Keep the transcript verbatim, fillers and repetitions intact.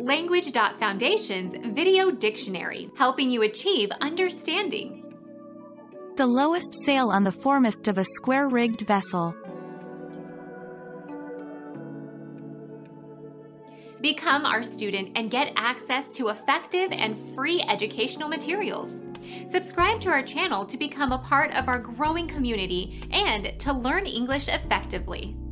Language Foundation's Video Dictionary, helping you achieve understanding. The lowest sail on the foremast of a square-rigged vessel. Become our student and get access to effective and free educational materials. Subscribe to our channel to become a part of our growing community and to learn English effectively.